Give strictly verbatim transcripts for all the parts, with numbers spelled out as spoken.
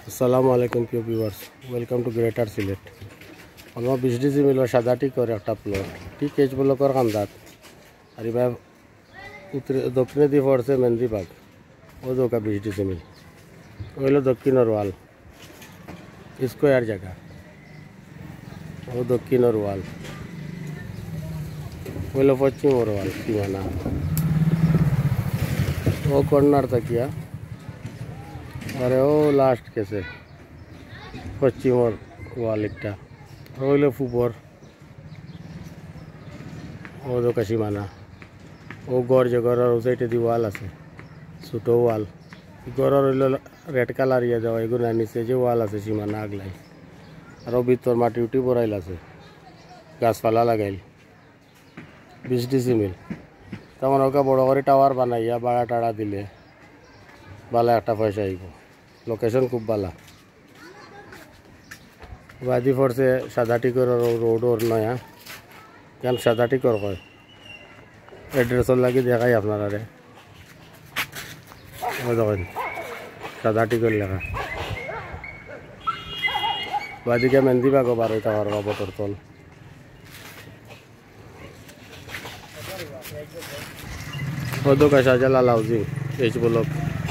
আসসালামু আলাইকুম প্রিয় viewers, welcome to Greater Sylhet. আমার বিশ ডিসি মিলের সাদাটি করে একটা প্লট ঠিক এইচ ব্লকের কান্দাত আর এবার উত্তর দক্ষিণে দিয়ে পড়ছে মেন্দিবাগ। ও দোকা বিশ ডিসি মিল হইল দক্ষিণের ওয়াল স্কোয়ার জায়গা। ও দক্ষিণের ওয়াল হইল পশ্চিমের ওয়াল সীমানা। ও কর্নার থাকিয়া আরে ও লাস্ট কেছে পশ্চিমর ওয়াল একটা হইল ফুপর। ও দোকা সীমানা। ও গড় যে গড়ের ও সাইডে দি ওয়াল আছে ছোটো ওয়াল। গড়ের হইল রেড কালার ইয়ে যাওয়া এগুলো নিচে যে ওয়াল আছে সীমানা আগলাই। আরও ভিতর মাটি উঠি বড়াইল আছে গাছপালা লাগাইল। বিশ ডিসি মিল তেমন ওকে বড় করে টাওয়ার বানাইয়া বাড়া টাড়া দিলে বালা একটা পয়সা আইব। লোকেশন খুব বালা। বাদি পড়ছে সাদাটিকর রোড ওর নয়া কেন সাদাটিকর কয় এড্রেসর লাগি দেখাই আপনারা রে দেখেন সাদাটিকর লেখা। বাদিকে মেন্দিবাগ বারোটা পারবা বটর তল। ওদোকা শাহজালাল হাউজিং এইচ ব্লক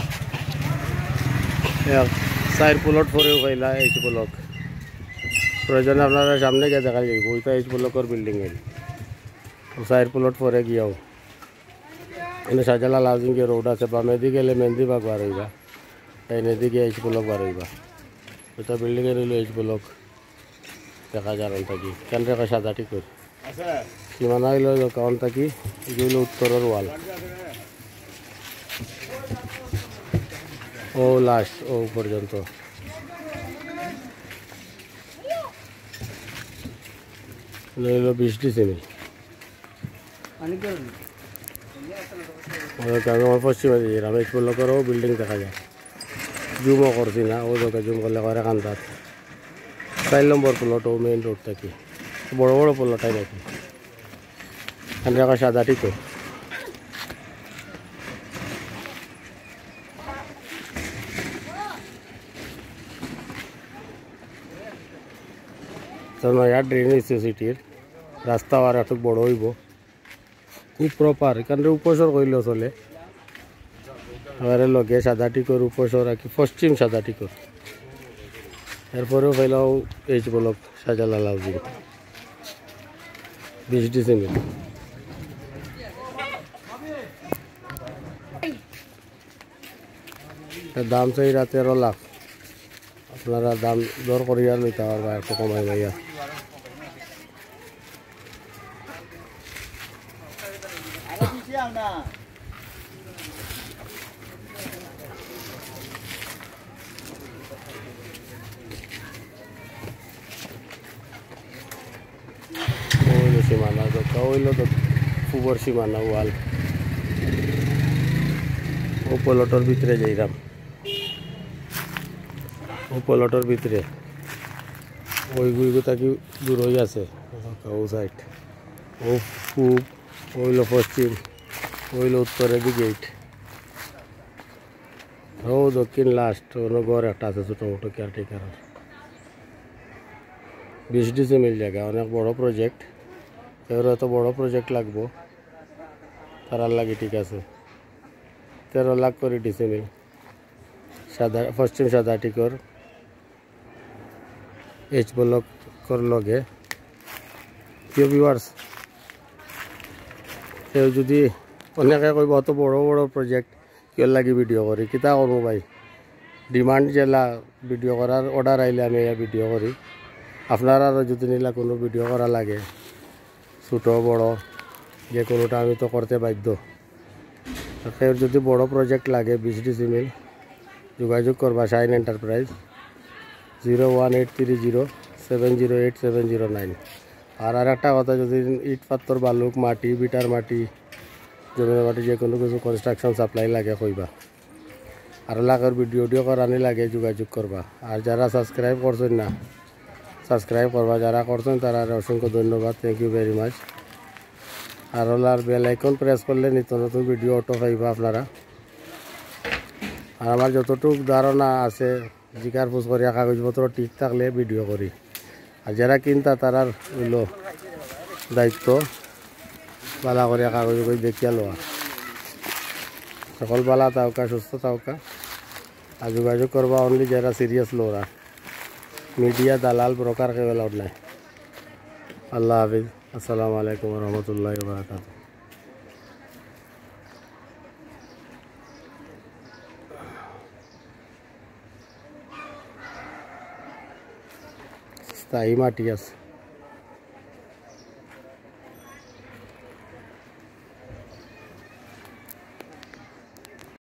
চার প্লট পরেও পাইলা এইচ ব্লক। প্রয়োজনে আপনারা সামনে গিয়ে দেখা যাইব ওইটা এইচ ব্লকের বিল্ডিং এর চার প্লট পরে গিয়াও এনে শাহজালাল হাউজিং এর রোড আছে। বামে দিকে গেলে মেন্দিবাগ বার হইবা, ডাইনে দিকে এইচ ব্লক বার হইবা। ওইটা বিল্ডিং এর হইল এইচ ব্লক দেখা যার থাকি কেন রেখা সাদাটি কর সীমানা হইল কাউন থাকি এগুলো উত্তরের ওয়াল। ও লাস্ট ও পর্যন্ত হইল বিশ ডিসি মিল। আমার পশ্চিমে রামেশ ব্লকেরও বিল্ডিং দেখা যায়। জুমও করছি না ও দোকে জুম করলে করে কান্দাত চার নম্বর প্লট ও মেইন রোড থাকি বড় বড় প্লটাই নাকি এখান রাখা সাদাটি তো। নয়া ড্রেনেজ সিটির রাস্তা আর একটু বড় হইব খুব প্রপার। এখানে উপসর কইলেও চলে। এবারে লগে সাদাটিকর উপসর আর কি পশ্চিম সাদাটিকর। এরপরেও পাইলাও এইচ ব্লক শাহজালাল হাউজিং বিশ ডিসি মিল। দাম চাই তেরো লাখ। আপনারা দাম দর করিয়া নিতে পারবা একটু কমাই ভাইয়া। সীমানা দোকা হইল তো ফুবর সীমানা ওয়াল। ও প্লটর ভিতরে যাইরাম ও প্লটর ভিতরে ওই গুইগো থাকি দূর হয়ে আছে ও সাইড। ও পূব হইল পশ্চিম হইল উত্তরের দিকে গেট। ও দক্ষিণ লাস্ট অন্য ঘর একটা আছে ছোটো মোটো কেয়ারটেকার। বিশ ডিসি মিল জায়গা অনেক বড় প্রজেক্ট। এবার এত বড় প্রজেক্ট লাগবো তারার লাগে ঠিক আছে। তেরো লাখ করে ডিসি মিল সাদা পশ্চিম সাদাটিকর এইচ ব্লকর লগে। প্রিয় ভিউয়ার্স, কেউ যদি অনেকে কইব অত বড় বড় প্রজেক্ট কেউ লাগি ভিডিও করি কিতা করবো ভাই। ডিমান্ড জেলা ভিডিও করার অর্ডার আইলে আমি ভিডিও করি। আপনারা যদি নিলা কোনো ভিডিও করা লাগে ছোটো বড় যে কোনোটা আমি তো করতে বাধ্য। কেউ যদি বড় প্রজেক্ট লাগে বিশ ডিসি মিল যোগাযোগ করবা Shine Enterprise zero one eight three zero seven zero eight seven zero nine. আর আর একটা কথা, যদি ইট পাথর বালুক মাটি বিটার মাটি জমির মাটি যে কোনো কিছু কনস্ট্রাকশন সাপ্লাই লাগে কইবা। আর লাখের ভিডিও ভিডিও করানি লাগে যোগাযোগ করবা। আর যারা সাবস্ক্রাইব করছেন না সাবস্ক্রাইব করবা, যারা করছেন তারা অসংখ্য ধন্যবাদ, থ্যাংক ইউ ভেরি মাচ। আর ওলার বেল আইকন প্রেস করলে নিত্য নতুন ভিডিও অটো পাইবা আপনারা। আর আমার যতটুকু ধারণা আছে জিকার পোজ করিয়া কাগজপত্র ঠিক থাকলে ভিডিও করি। আর যারা কিনতা তারার হইল দায়িত্ব বালা করিয়া কাগজ করে দেখিয়া লওয়া। সকল বালা তাওকা, সুস্থ তাওকা। আর যোগাযোগ করবা অনলি যারা সিরিয়াস লোরা, মিডিয়া দালাল ব্রোকার কেউ অ্যালাউড নাই। আল্লাহ হাফিজ। আসসালামু আলাইকুম রহমতুল্লাহ বারাকাতুহু। স্থায়ী মাটি আছে।